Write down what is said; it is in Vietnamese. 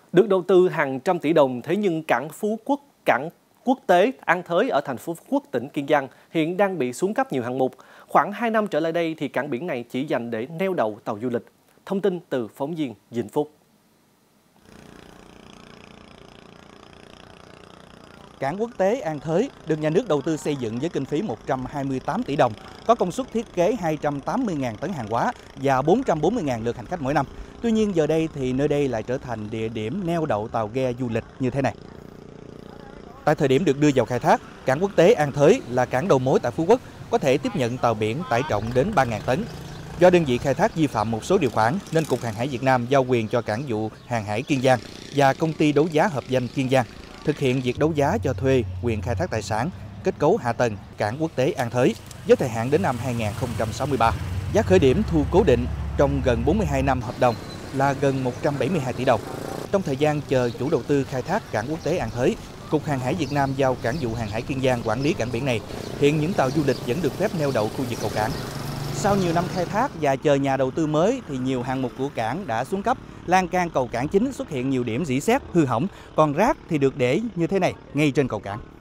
Được đầu tư hàng trăm tỷ đồng, thế nhưng cảng Phú Quốc, cảng quốc tế An Thới ở thành phố Phú Quốc, tỉnh Kiên Giang hiện đang bị xuống cấp nhiều hạng mục. Khoảng 2 năm trở lại đây thì cảng biển này chỉ dành để neo đậu tàu du lịch. Thông tin từ phóng viên Vĩnh Phúc. Cảng quốc tế An Thới được nhà nước đầu tư xây dựng với kinh phí 128 tỷ đồng, có công suất thiết kế 280.000 tấn hàng hóa và 440.000 lượt hành khách mỗi năm. Tuy nhiên giờ đây thì nơi đây lại trở thành địa điểm neo đậu tàu ghe du lịch như thế này. Tại thời điểm được đưa vào khai thác, cảng quốc tế An Thới là cảng đầu mối tại Phú Quốc, có thể tiếp nhận tàu biển tải trọng đến 3.000 tấn. Do đơn vị khai thác vi phạm một số điều khoản nên Cục Hàng hải Việt Nam giao quyền cho Cảng vụ Hàng hải Kiên Giang và Công ty đấu giá hợp danh Kiên Giang thực hiện việc đấu giá cho thuê quyền khai thác tài sản, kết cấu hạ tầng cảng quốc tế An Thới với thời hạn đến năm 2063. Giá khởi điểm thu cố định trong gần 42 năm hợp đồng là gần 172 tỷ đồng. Trong thời gian chờ chủ đầu tư khai thác cảng quốc tế An Thới, Cục Hàng hải Việt Nam giao Cảng vụ Hàng hải Kiên Giang quản lý cảng biển này. Hiện những tàu du lịch vẫn được phép neo đậu khu vực cầu cảng. Sau nhiều năm khai thác và chờ nhà đầu tư mới thì nhiều hạng mục của cảng đã xuống cấp, lan can cầu cảng chính xuất hiện nhiều điểm rỉ sét, hư hỏng, còn rác thì được để như thế này ngay trên cầu cảng.